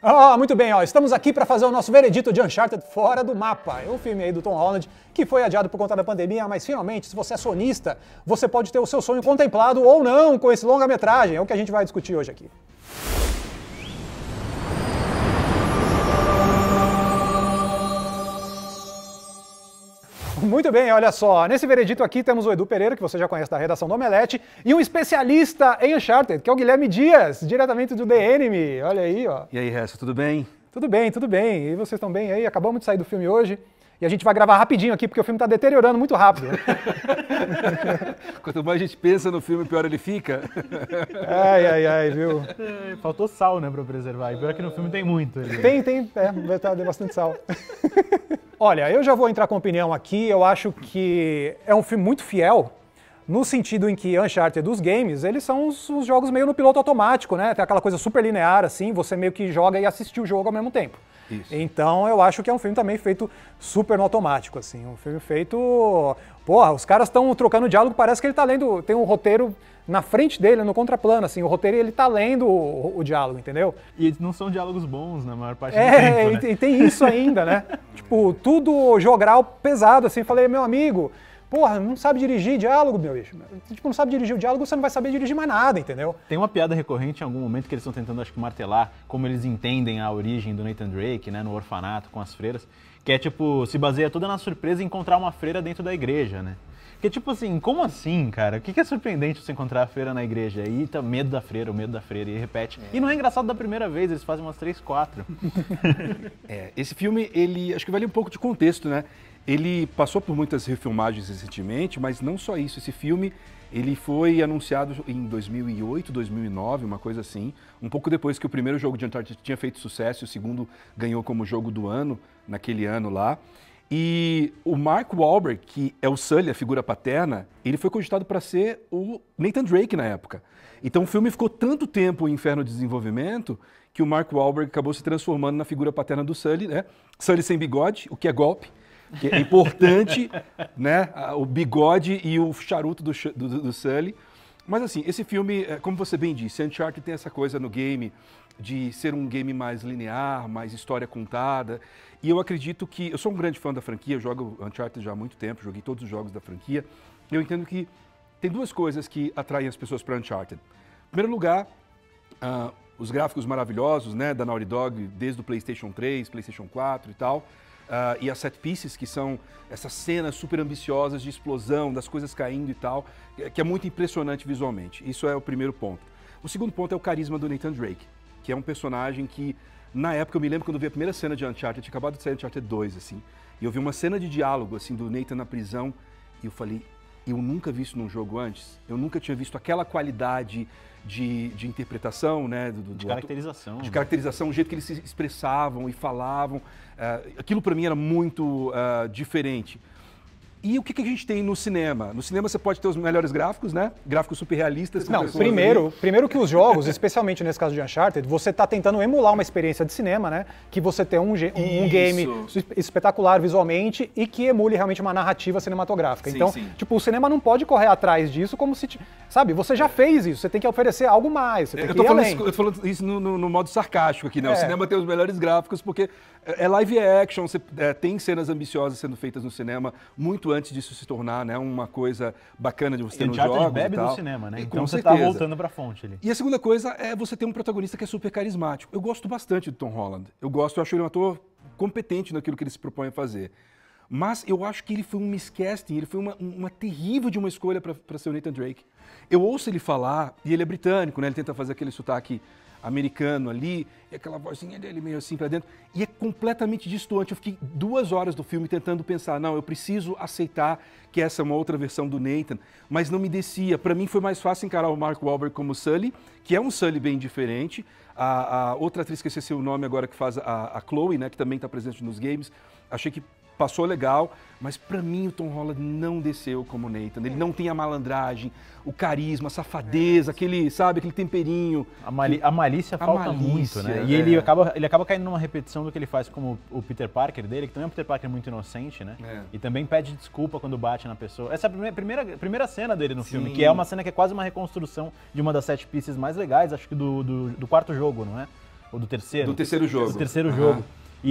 Muito bem, estamos aqui para fazer o nosso veredito de Uncharted Fora do Mapa. É um filme aí do Tom Holland que foi adiado por conta da pandemia, mas finalmente, se você é sonista, você pode ter o seu sonho contemplado ou não com esse longa-metragem. É o que a gente vai discutir hoje aqui. Muito bem, olha só, nesse veredito aqui temos o Edu Pereira, que você já conhece da redação do Omelete, e um especialista em Uncharted, que é o Guilherme Dias, diretamente do The Enemy. Olha aí, ó. E aí, Ressa, tudo bem? Tudo bem, tudo bem. E vocês estão bem aí? Acabamos de sair do filme hoje. E a gente vai gravar rapidinho aqui, porque o filme está deteriorando muito rápido. Quanto mais a gente pensa no filme, pior ele fica. Ai, viu? Faltou sal, né, pra preservar. E pior que no filme tem muito. Tem, vai ter bastante sal. Olha, eu já vou entrar com opinião aqui. Eu acho que é um filme muito fiel, no sentido em que Uncharted dos games, eles são os jogos meio no piloto automático, né? Tem aquela coisa super linear, assim, você meio que joga e assiste o jogo ao mesmo tempo. Isso. Então eu acho que é um filme também feito super no automático, assim, um filme feito... Porra, os caras estão trocando diálogo, parece que ele tá lendo, tem um roteiro na frente dele, no contraplano, assim, o roteiro ele tá lendo o diálogo, entendeu? E eles não são diálogos bons na maior parte do tempo, né? E tem isso ainda, né? Tipo, tudo jogral pesado, assim, falei, meu amigo... Porra, não sabe dirigir diálogo, meu bicho. Tipo, não sabe dirigir o diálogo, você não vai saber dirigir mais nada, entendeu? Tem uma piada recorrente em algum momento que eles estão tentando, acho que, martelar como eles entendem a origem do Nathan Drake, né, no orfanato com as freiras, que é, tipo, se baseia toda na surpresa em encontrar uma freira dentro da igreja, né? Porque, tipo assim, como assim, cara? O que é surpreendente você encontrar a freira na igreja? Aí tá o medo da freira, e repete. E não é engraçado da primeira vez, eles fazem umas 3, 4. Esse filme, ele, acho que vale um pouco de contexto, né? Ele passou por muitas refilmagens recentemente, mas não só isso. Esse filme, ele foi anunciado em 2008, 2009, uma coisa assim. Um pouco depois que o primeiro jogo de Uncharted tinha feito sucesso e o segundo ganhou como jogo do ano, naquele ano lá. E o Mark Wahlberg, que é o Sully, a figura paterna, ele foi cogitado para ser o Nathan Drake na época. Então o filme ficou tanto tempo em inferno de desenvolvimento que o Mark Wahlberg acabou se transformando na figura paterna do Sully, né? Sully sem bigode, o que é golpe. Que é importante, né? O bigode e o charuto do Sully. Mas assim, esse filme, como você bem disse, Uncharted tem essa coisa no game de ser um game mais linear, mais história contada. E eu acredito que... Eu sou um grande fã da franquia, eu jogo Uncharted já há muito tempo, joguei todos os jogos da franquia. Eu entendo que tem duas coisas que atraem as pessoas para Uncharted. Em primeiro lugar, os gráficos maravilhosos, né, da Naughty Dog, desde o PlayStation 3, PlayStation 4 e tal. E as set pieces, que são essas cenas super ambiciosas de explosão, das coisas caindo e tal, que é muito impressionante visualmente. Isso é o primeiro ponto. O segundo ponto é o carisma do Nathan Drake, que é um personagem que, na época, eu me lembro quando eu vi a primeira cena de Uncharted, tinha acabado de sair Uncharted 2, assim, e eu vi uma cena de diálogo, assim, do Nathan na prisão, e eu falei, eu nunca vi isso num jogo antes, eu nunca tinha visto aquela qualidade de interpretação, né? De caracterização. De caracterização, o jeito que eles se expressavam e falavam. Aquilo para mim era muito diferente. E o que a gente tem no cinema? No cinema você pode ter os melhores gráficos, né? Gráficos super realistas. Não, primeiro que os jogos, especialmente nesse caso de Uncharted, você está tentando emular uma experiência de cinema, né? Que você tem um game espetacular visualmente e que emule realmente uma narrativa cinematográfica. Então, tipo, o cinema não pode correr atrás disso como se... Sabe, você já fez isso, você tem que oferecer algo mais, você tem que ir além. Eu tô falando isso no modo sarcástico aqui, né? O cinema tem os melhores gráficos porque é live action, tem cenas ambiciosas sendo feitas no cinema muito antes disso se tornar, né, uma coisa bacana de você ter nos jogos bebe e tal. Do cinema, né? Então com você certeza. Tá voltando pra fonte ali. E a segunda coisa é você ter um protagonista que é super carismático. Eu gosto bastante do Tom Holland. Eu acho ele um ator competente naquilo que ele se propõe a fazer. Mas eu acho que ele foi um miscasting, ele foi uma terrível de uma escolha para ser o Nathan Drake. Eu ouço ele falar, e ele é britânico, né? Ele tenta fazer aquele sotaque americano ali, e aquela vozinha dele meio assim pra dentro, e é completamente distoante. Eu fiquei 2 horas do filme tentando pensar, não, eu preciso aceitar que essa é uma outra versão do Nathan, mas não me descia. Pra mim foi mais fácil encarar o Mark Wahlberg como Sully, que é um Sully bem diferente. A outra atriz, que eu esqueci o nome agora, que faz a Chloe, né, que também tá presente nos games, achei que passou legal, mas pra mim o Tom Holland não desceu como Nathan. Ele não tem a malandragem, o carisma, a safadeza, aquele, sabe, aquele temperinho. A malícia falta muito, né? E ele acaba caindo numa repetição do que ele faz como o Peter Parker dele, que também é um Peter Parker muito inocente, né? E também pede desculpa quando bate na pessoa. Essa é a primeira cena dele no filme, que é uma cena que é quase uma reconstrução de uma das set pieces mais legais, acho que do quarto jogo, não é? Ou do terceiro? Do terceiro jogo. Do terceiro jogo. E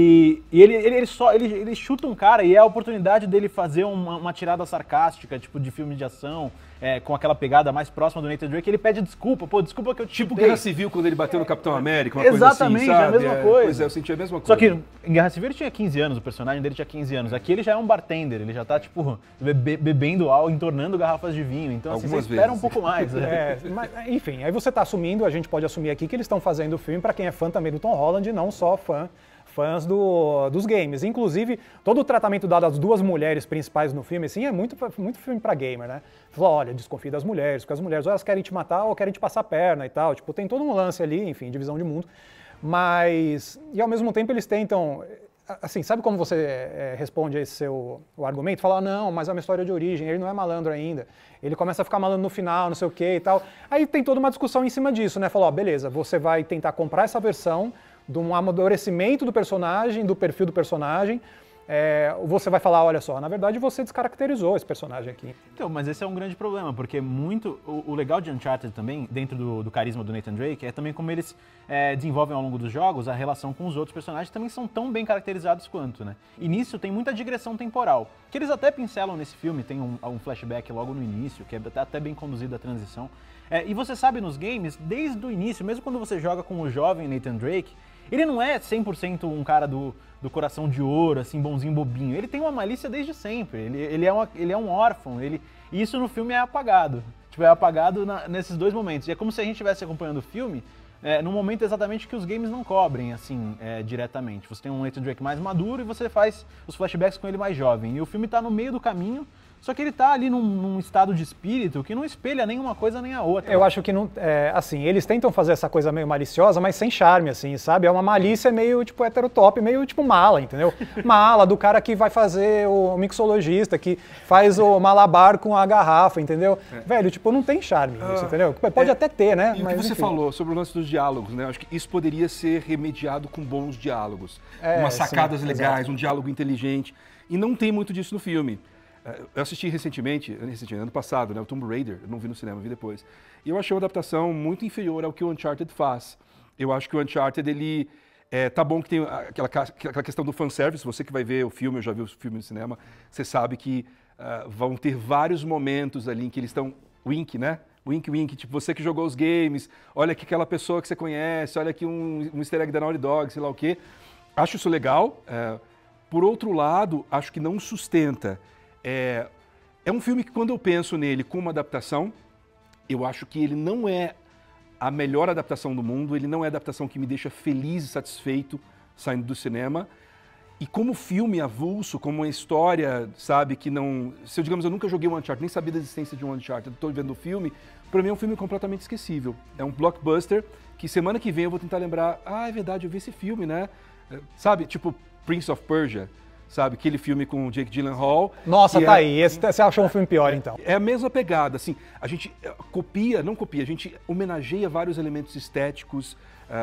ele chuta um cara e é a oportunidade dele fazer uma tirada sarcástica, tipo de filme de ação, com aquela pegada mais próxima do Nathan Drake. Ele pede desculpa, desculpa que eu te Tipo chutei. Guerra Civil, quando ele bateu no Capitão América, uma Exatamente, coisa assim, sabe? a mesma coisa. Pois é, eu senti a mesma coisa. Só que em Guerra Civil ele tinha 15 anos, o personagem dele tinha 15 anos. Aqui ele já é um bartender, ele já tá, tipo, bebendo álcool, entornando garrafas de vinho. Então, assim, você espera um pouco mais. Mas, enfim, aí você tá assumindo, a gente pode assumir aqui que eles estão fazendo o filme para quem é fã também do Tom Holland e não só fãs dos games. Inclusive, todo o tratamento dado às duas mulheres principais no filme, assim, é muito filme pra gamer, né? Falou, olha, desconfia das mulheres, porque as mulheres ou elas querem te matar ou querem te passar a perna e tal. Tipo, tem todo um lance ali, enfim, divisão de mundo. Mas, e ao mesmo tempo eles tentam, assim, sabe como você responde a esse o argumento? Fala, não, mas é uma história de origem, ele não é malandro ainda. Ele começa a ficar malandro no final, não sei o que e tal. Aí tem toda uma discussão em cima disso, né? Falou, ó, beleza, você vai tentar comprar essa versão de um amadurecimento do personagem, do perfil do personagem, você vai falar, olha só, na verdade você descaracterizou esse personagem aqui. Então, mas esse é um grande problema, porque o legal de Uncharted também, dentro do carisma do Nathan Drake, é também como eles desenvolvem ao longo dos jogos a relação com os outros personagens, que também são tão bem caracterizados quanto, né? E nisso tem muita digressão temporal, que eles até pincelam nesse filme, tem um flashback logo no início, que é até bem conduzido a transição. E você sabe nos games, desde o início, mesmo quando você joga com o jovem Nathan Drake, ele não é 100% um cara do coração de ouro, assim, bonzinho, bobinho. Ele tem uma malícia desde sempre. Ele é um órfão. E isso no filme é apagado. Tipo, é apagado nesses dois momentos. E é como se a gente estivesse acompanhando o filme num momento exatamente que os games não cobrem, assim, diretamente. Você tem um Nathan Drake mais maduro e você faz os flashbacks com ele mais jovem. E o filme tá no meio do caminho, só que ele tá ali num estado de espírito que não espelha nenhuma coisa nem a outra. Eu acho que não, assim, eles tentam fazer essa coisa meio maliciosa, mas sem charme, assim, sabe? É uma malícia meio, tipo, heterotop, meio, tipo, mala, entendeu? Mala do cara que vai fazer o mixologista, que faz o malabar com a garrafa, entendeu? Velho, tipo, não tem charme isso, entendeu? Pode até ter, né? E mas, o que você falou sobre o lance dos diálogos, né? Acho que isso poderia ser remediado com bons diálogos. Umas sacadas legais, um diálogo inteligente. E não tem muito disso no filme. Eu assisti recentemente, ano passado, né, o Tomb Raider, eu não vi no cinema, vi depois. E eu achei uma adaptação muito inferior ao que o Uncharted faz. Eu acho que o Uncharted, ele... tá bom que tem aquela questão do fanservice, você que vai ver o filme, eu já vi o filme no cinema, você sabe que vão ter vários momentos ali em que eles estão... Wink, né? Wink, wink, tipo, você que jogou os games, olha aqui aquela pessoa que você conhece, olha aqui um easter egg da Naughty Dog, sei lá o quê. Acho isso legal. Por outro lado, acho que não sustenta. É um filme que, quando eu penso nele como uma adaptação, eu acho que ele não é a melhor adaptação do mundo, ele não é a adaptação que me deixa feliz e satisfeito saindo do cinema. E como filme avulso, como uma história, sabe, que não... Se eu, digamos, eu nunca joguei um Uncharted, nem sabia da existência de um Uncharted, estou vendo o filme, para mim é um filme completamente esquecível. É um blockbuster que semana que vem eu vou tentar lembrar, é verdade, eu vi esse filme, né? Sabe, tipo Prince of Persia. Sabe, aquele filme com o Jake Gyllenhaal. Nossa, tá aí. Você achou um filme pior, então? É a mesma pegada, assim, a gente não copia, a gente homenageia vários elementos estéticos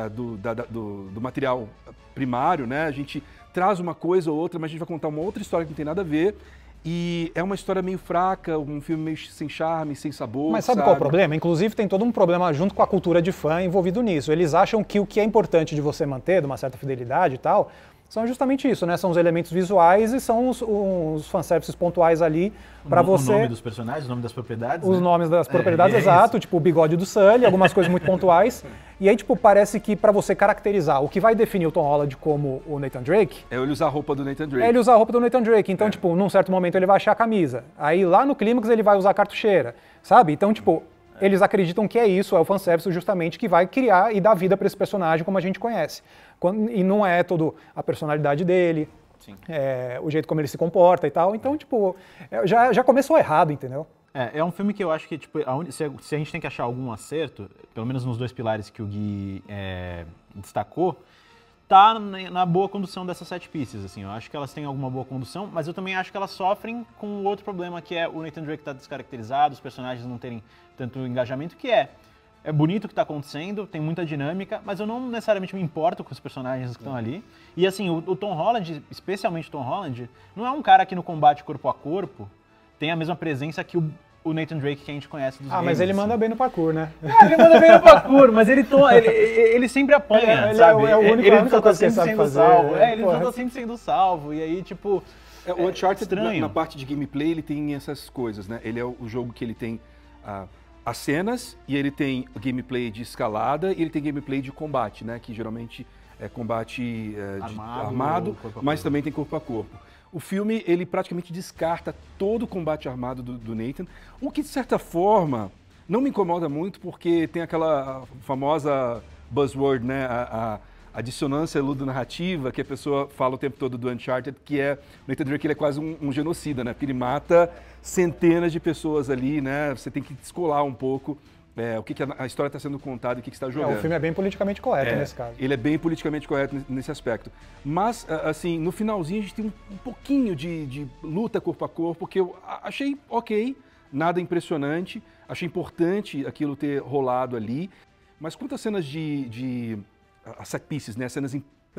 do material primário, né? A gente traz uma coisa ou outra, mas a gente vai contar uma outra história que não tem nada a ver. E é uma história meio fraca, um filme meio sem charme, sem sabor. Mas sabe qual é o problema? Inclusive tem todo um problema junto com a cultura de fã envolvido nisso. Eles acham que o que é importante de você manter, de uma certa fidelidade e tal, são justamente isso, né? São os elementos visuais e são os fanservices pontuais ali para você... O nome dos personagens, o nome das propriedades, Os nomes das propriedades, exato. Tipo o bigode do Sully, algumas coisas muito pontuais. E aí, tipo, parece que para você caracterizar o que vai definir o Tom Holland como o Nathan Drake... É ele usar a roupa do Nathan Drake. É ele usar a roupa do Nathan Drake. Então, tipo, num certo momento ele vai achar a camisa. Aí lá no clímax ele vai usar a cartucheira, sabe? Então, tipo... Eles acreditam que é isso, é o fanservice justamente que vai criar e dar vida para esse personagem como a gente conhece. E não é toda a personalidade dele, o jeito como ele se comporta e tal. Então, tipo, já começou errado, entendeu? É um filme que eu acho que, tipo, se a gente tem que achar algum acerto, pelo menos nos dois pilares que o Gui destacou, tá na boa condução dessas set pieces, assim. Eu acho que elas têm alguma boa condução, mas eu também acho que elas sofrem com o outro problema, que é o Nathan Drake tá descaracterizado, os personagens não terem tanto engajamento, que é bonito o que está acontecendo, tem muita dinâmica, mas eu não necessariamente me importo com os personagens que estão ali. E assim, o Tom Holland, especialmente o Tom Holland, não é um cara que no combate corpo a corpo tem a mesma presença que o Nathan Drake que a gente conhece dos Ah, games. mas ele manda assim. bem no parkour, né? Ele manda bem no parkour, mas ele sempre apanha, sabe? É o único, ele a única só tá coisa que ele sempre sabe sendo fazer. salvo. Ele Porra. só tá sempre sendo salvo. E aí, tipo... O Uncharted, estranho. na parte de gameplay, ele tem essas coisas, né? Ele é o jogo que ele tem as cenas, e ele tem o gameplay de escalada, e ele tem gameplay de combate, né? Que geralmente é combate armado, corpo a mas corpo. também tem corpo a corpo. O filme, ele praticamente descarta todo o combate armado do Nathan, o que, de certa forma, não me incomoda muito, porque tem aquela famosa buzzword, né? A dissonância ludonarrativa que a pessoa fala o tempo todo do Uncharted, que é o Nathan Drake, ele é quase um genocida, né? Porque ele mata centenas de pessoas ali, né? Você tem que descolar um pouco o que a história está sendo contada e o que está jogando. O filme é bem politicamente correto nesse caso. Ele é bem politicamente correto nesse aspecto. Mas, assim, no finalzinho a gente tem um pouquinho de luta corpo a corpo, que eu achei ok, nada impressionante, achei importante aquilo ter rolado ali. Mas quantas cenas de set pieces, né? Cenas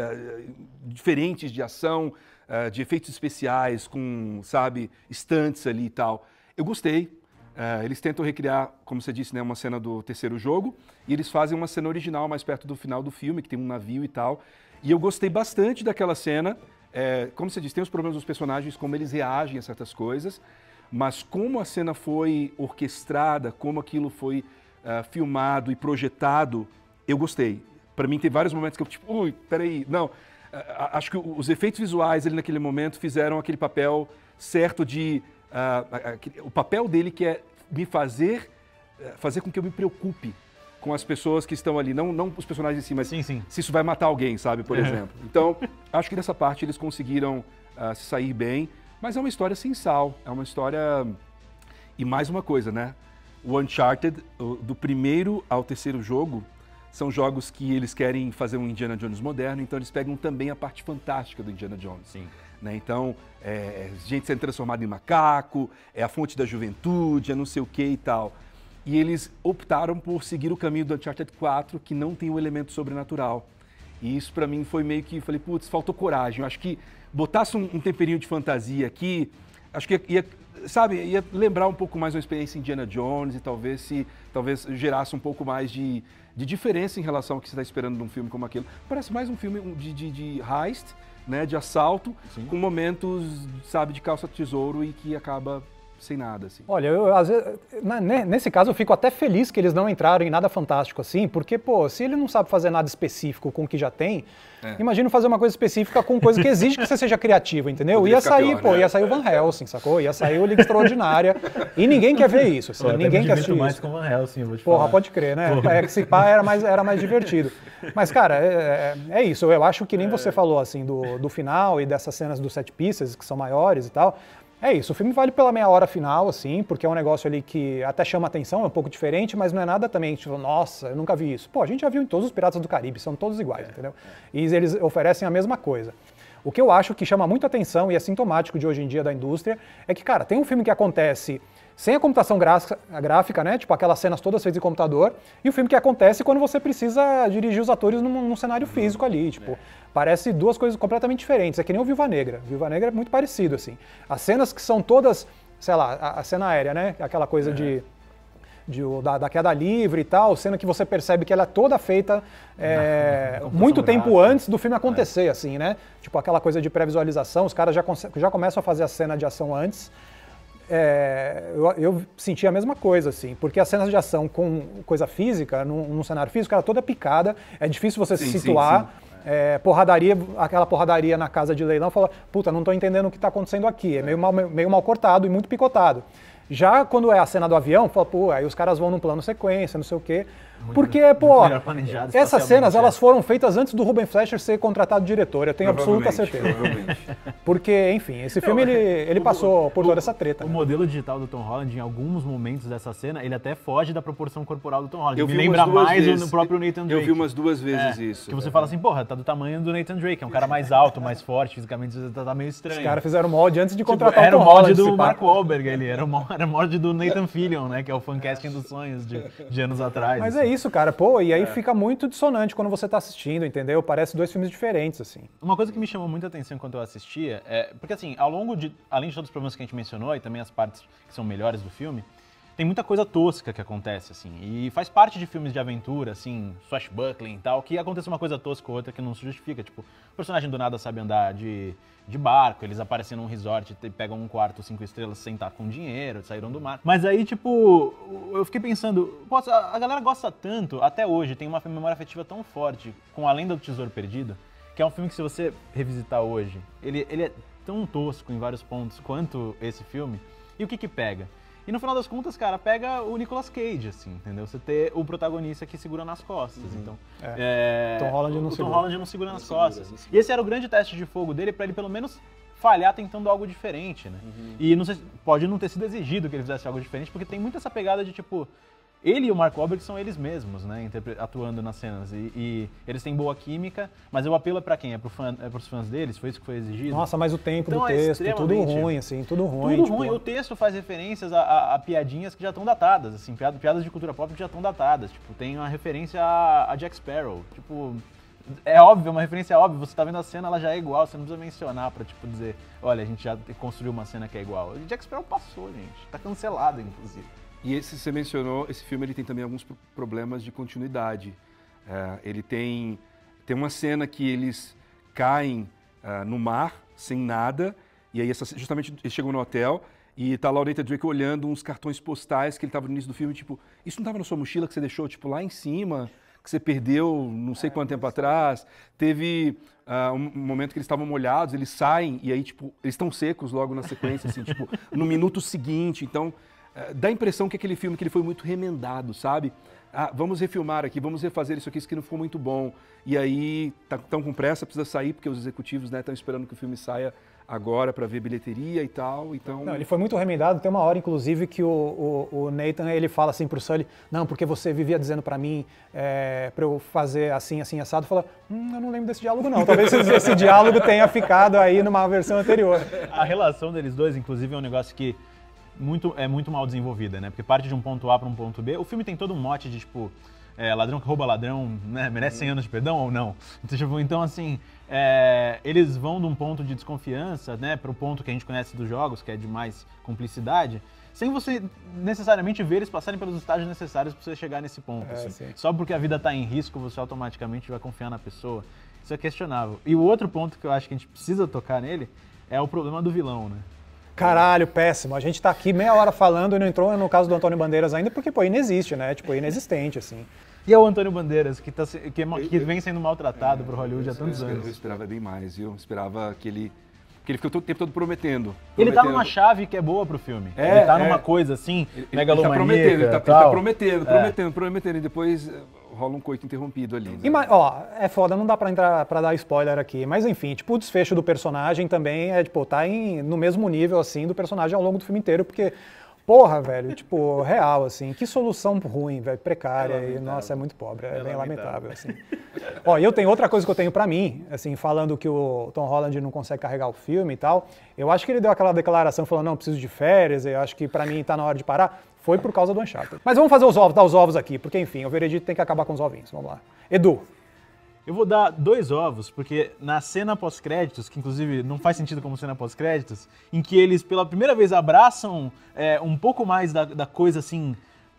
diferentes de ação, de efeitos especiais, com, sabe, stunts ali e tal. Eu gostei. Eles tentam recriar, como você disse, né, uma cena do terceiro jogo, e eles fazem uma cena original mais perto do final do filme, que tem um navio e tal. E eu gostei bastante daquela cena. Como você disse, tem os problemas dos personagens, como eles reagem a certas coisas, mas como a cena foi orquestrada, como aquilo foi filmado e projetado, eu gostei. Para mim tem vários momentos que eu tipo, ui, peraí, não. Acho que os efeitos visuais ali naquele momento fizeram aquele papel certo de... o papel dele que é me fazer com que eu me preocupe com as pessoas que estão ali, não os personagens em si, mas Sim. se isso vai matar alguém, sabe, por exemplo. Então, acho que nessa parte eles conseguiram se sair bem, mas é uma história sem sal, é uma história... E mais uma coisa, né? O Uncharted, do primeiro ao terceiro jogo, são jogos que eles querem fazer um Indiana Jones moderno, então eles pegam também a parte fantástica do Indiana Jones. Sim. Né? Então, gente sendo transformada em macaco, é a fonte da juventude, é não sei o que e tal. E eles optaram por seguir o caminho do Uncharted 4, que não tem o elemento sobrenatural. E isso pra mim foi meio que, falei, putz, faltou coragem. Eu acho que botasse um temperinho de fantasia aqui, acho que ia lembrar um pouco mais uma experiência Indiana Jones e talvez gerasse um pouco mais de diferença em relação ao que você está esperando de um filme como aquele. Parece mais um filme de heist, né, de assalto, sim, com momentos, sabe, de calça-tesouro e que acaba sem nada, assim. Olha, às vezes, nesse caso eu fico até feliz que eles não entraram em nada fantástico assim, porque, pô, se ele não sabe fazer nada específico com o que já tem, imagina fazer uma coisa específica com coisa que exige que você seja criativo, entendeu? Ia sair, pior, né? Ia sair o Van Helsing, sacou? Ia sair o Liga Extraordinária, e ninguém quer ver isso, assim, ninguém quer assistir mais isso. com o Van Helsing, vou te falar. falar. Pode crer, né? Que se pá era mais divertido. Mas, cara, é isso, eu acho que nem você falou, assim, do final e dessas cenas dos set pieces, que são maiores e tal. É isso, o filme vale pela meia hora final, assim, porque é um negócio ali que até chama atenção, é um pouco diferente, mas não é nada também, tipo, nossa, eu nunca vi isso. Pô, a gente já viu em todos os Piratas do Caribe, são todos iguais, entendeu? E eles oferecem a mesma coisa. O que eu acho que chama muito atenção e é sintomático de hoje em dia da indústria é que, cara, tem um filme que acontece sem a computação gráfica, né, tipo aquelas cenas todas feitas em computador, e o filme que acontece quando você precisa dirigir os atores num cenário físico ali, tipo, parece duas coisas completamente diferentes, é que nem o Viúva Negra. Viúva Negra é muito parecido, assim. As cenas que são todas, sei lá, a cena aérea, né, aquela coisa da queda livre e tal, cena que você percebe que ela é toda feita muito tempo antes do filme acontecer, assim, né, tipo aquela coisa de pré-visualização, os caras já começam a fazer a cena de ação antes. Eu senti a mesma coisa, assim, porque as cenas de ação com coisa física, num cenário físico, era toda picada, é difícil você se situar. Sim. Porradaria, aquela porradaria na casa de leilão, fala, puta, não tô entendendo o que tá acontecendo aqui, é meio mal cortado e muito picotado. Já quando é a cena do avião, fala, pô, aí os caras vão num plano sequência, não sei o quê. Porque, pô, essas cenas, elas foram feitas antes do Ruben Fleischer ser contratado diretor, eu tenho absoluta certeza. Porque, enfim, esse filme, ele passou por toda essa treta. O modelo digital do Tom Holland, em alguns momentos dessa cena, ele até foge da proporção corporal do Tom Holland. Me lembra mais o próprio Nathan Drake. Eu vi umas duas vezes isso. Que você fala assim, porra, tá do tamanho do Nathan Drake, é um cara mais alto, mais forte, fisicamente tá meio estranho. Os caras fizeram o molde antes de contratar o Tom Holland. Era o molde do Mark Wahlberg, era o molde do Nathan Fillion, né, que é o fancasting dos sonhos de anos atrás. Mas assim. é isso, cara, pô, e aí fica muito dissonante quando você tá assistindo, entendeu? Parece dois filmes diferentes, assim. Uma coisa que me chamou muita atenção enquanto eu assistia, porque assim, além de todos os problemas que a gente mencionou e também as partes que são melhores do filme, tem muita coisa tosca que acontece, assim. E faz parte de filmes de aventura, assim, swashbuckling e tal, que acontece uma coisa tosca ou outra que não se justifica. Tipo, o personagem do nada sabe andar de barco, eles aparecem num resort, pegam um quarto 5 estrelas sem estar com dinheiro, saíram do mar. Mas aí, tipo, eu fiquei pensando, pô, a galera gosta tanto, até hoje, tem uma memória afetiva tão forte com A Lenda do Tesouro Perdido, que é um filme que, se você revisitar hoje, ele é tão tosco em vários pontos quanto esse filme. E o que pega? E no final das contas, cara, pega o Nicolas Cage, assim, entendeu? Você ter o protagonista que segura nas costas, então... Tom Holland não segura. Tom Holland não segura nas costas. E esse era o grande teste de fogo dele, pra ele pelo menos falhar tentando algo diferente, né? E não sei, pode não ter sido exigido que ele fizesse algo diferente, porque tem muito essa pegada de, tipo... Ele e o Mark Wahlberg são eles mesmos, né, atuando nas cenas, e eles têm boa química, mas o apelo é pra quem? É pros fãs deles? Foi isso que foi exigido? Nossa, mas o tempo Então do texto, tudo ruim, assim, tudo ruim. Tudo tipo... ruim, o texto faz referências a piadinhas que já estão datadas, assim, piadas de cultura pop que já estão datadas, tipo, tem uma referência a Jack Sparrow, tipo... É óbvio, uma referência óbvia, você tá vendo a cena, ela já é igual, você não precisa mencionar pra, tipo, dizer, olha, a gente já construiu uma cena que é igual. O Jack Sparrow passou, gente, tá cancelado, inclusive. E esse, você mencionou, esse filme ele tem também alguns problemas de continuidade. Ele tem uma cena que eles caem no mar, sem nada, e aí justamente eles chegam no hotel e tá lá o Nathan Drake olhando uns cartões postais que ele tava no início do filme, tipo, isso não tava na sua mochila que você deixou, tipo, lá em cima, que você perdeu não sei quanto tempo atrás. Teve um momento que eles estavam molhados, eles saem e aí, tipo, eles estão secos logo na sequência, assim, tipo, no minuto seguinte, então... Dá a impressão que aquele filme que ele foi muito remendado, sabe? Vamos refilmar aqui, vamos refazer isso aqui que não ficou muito bom. E aí, tão com pressa, precisa sair, porque os executivos estão esperando que o filme saia agora para ver bilheteria e tal, então... Não, ele foi muito remendado, tem uma hora, inclusive, que o Nathan, ele fala assim pro Sully, não, porque você vivia dizendo para mim para eu fazer assim, assim, assado, fala, eu não lembro desse diálogo não, talvez esse diálogo tenha ficado aí numa versão anterior. A relação deles dois, inclusive, é um negócio que é muito mal desenvolvida, né? Porque parte de um ponto A para um ponto B. O filme tem todo um mote de, tipo, ladrão que rouba ladrão, né? Merece 100 anos de perdão ou não? Então, assim, eles vão de um ponto de desconfiança, né? Para o ponto que a gente conhece dos jogos, que é de mais cumplicidade, sem você necessariamente ver eles passarem pelos estágios necessários para você chegar nesse ponto. Assim. Só porque a vida está em risco, você automaticamente vai confiar na pessoa. Isso é questionável. E o outro ponto que eu acho que a gente precisa tocar nele é o problema do vilão, né? Caralho, péssimo. A gente tá aqui meia hora falando e não entrou no caso do Antônio Bandeiras ainda, porque, pô, inexiste, né? Tipo, inexistente, assim. E é o Antônio Bandeiras, que vem sendo maltratado por Hollywood há tantos anos. Eu esperava bem mais, viu? Eu esperava que ele ficou o tempo todo prometendo. Ele tá numa chave que é boa pro filme. Ele tá numa coisa assim, megalomaníaca. Ele tá prometendo, e depois rola um coito interrompido ali. Né? É foda, não dá pra dar spoiler aqui, mas enfim, tipo, o desfecho do personagem também tá no mesmo nível, assim, do personagem ao longo do filme inteiro, porque, porra, velho, tipo, real, assim, que solução ruim, velho, precária, e, nossa, é muito pobre, é bem lamentável, assim. E eu tenho outra coisa que eu tenho pra mim, assim, falando que o Tom Holland não consegue carregar o filme e tal, eu acho que ele deu aquela declaração falando, não, preciso de férias, eu acho que pra mim tá na hora de parar, foi por causa do Uncharted. Mas vamos fazer dar os ovos aqui, porque, enfim, o veredito tem que acabar com os ovinhos, vamos lá. Edu. Eu vou dar 2 ovos, porque na cena pós-créditos, que inclusive não faz sentido como cena pós-créditos, em que eles pela primeira vez abraçam um pouco mais da coisa assim,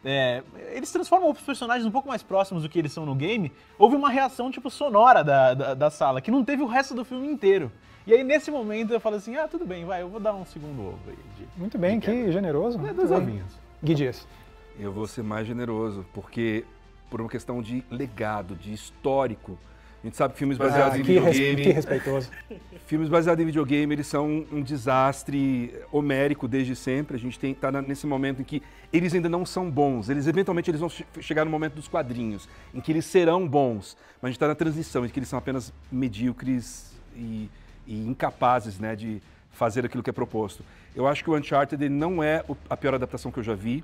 eles transformam os personagens um pouco mais próximos do que eles são no game, houve uma reação tipo sonora da sala, que não teve o resto do filme inteiro. E aí nesse momento eu falo assim, tudo bem, vai, eu vou dar um segundo ovo aí. Muito bem, que generoso. 2 ovinhos. Gui Dias. Eu vou ser mais generoso, porque por uma questão de legado, de histórico, a gente sabe que filmes baseados em videogame... Que respeitoso. Filmes baseados em videogame, eles são um desastre homérico desde sempre. A gente tá nesse momento em que eles ainda não são bons. Eventualmente eles vão chegar no momento dos quadrinhos, em que eles serão bons. Mas a gente está na transição, em que eles são apenas medíocres e incapazes, né, de fazer aquilo que é proposto. Eu acho que o Uncharted ele não é a pior adaptação que eu já vi.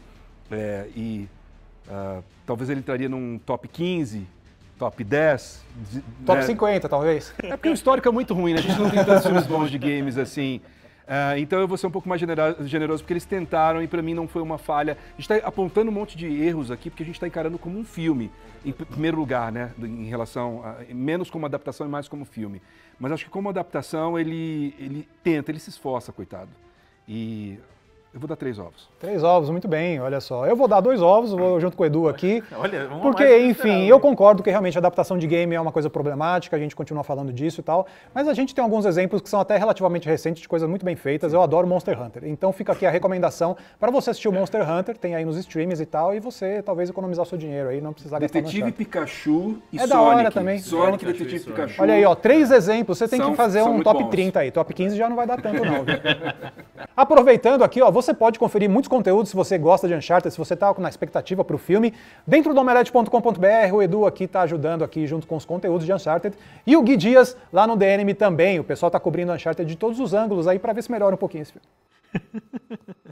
Talvez ele entraria num top 15, top 10. Top 50, talvez. É porque o histórico é muito ruim, né? A gente não tem tantos filmes bons de games assim. Então eu vou ser um pouco mais generoso, porque eles tentaram e pra mim não foi uma falha. A gente tá apontando um monte de erros aqui, porque a gente tá encarando como um filme, em primeiro lugar, né? Em relação menos como adaptação e mais como filme. Mas acho que como adaptação ele tenta, ele se esforça, coitado. E Eu vou dar 3 ovos. 3 ovos, muito bem, olha só. Eu vou dar 2 ovos, vou junto com o Edu aqui. Olha, vamos Porque, mais do que enfim, esperava, eu hein? concordo que realmente a adaptação de game é uma coisa problemática, a gente continua falando disso e tal, mas a gente tem alguns exemplos que são até relativamente recentes de coisas muito bem feitas. Eu adoro Monster Hunter. Então fica aqui a recomendação para você assistir o Monster Hunter, tem aí nos streams e tal, e você talvez economizar o seu dinheiro aí, não precisar gastar no Detetive Uncharted. Pikachu e É Sonic. da hora também. Sonic e Pikachu Detetive e Pikachu. Olha aí, ó, 3 exemplos. Você tem que fazer são um muito top bons. 30 aí. Top 15 já não vai dar tanto, não. Viu? Aproveitando aqui, ó, você pode conferir muitos conteúdos se você gosta de Uncharted, se você está na expectativa para o filme. Dentro do omelete.com.br, o Edu aqui está ajudando aqui junto com os conteúdos de Uncharted. E o Gui Dias lá no DNM também. O pessoal está cobrindo Uncharted de todos os ângulos aí para ver se melhora um pouquinho esse filme.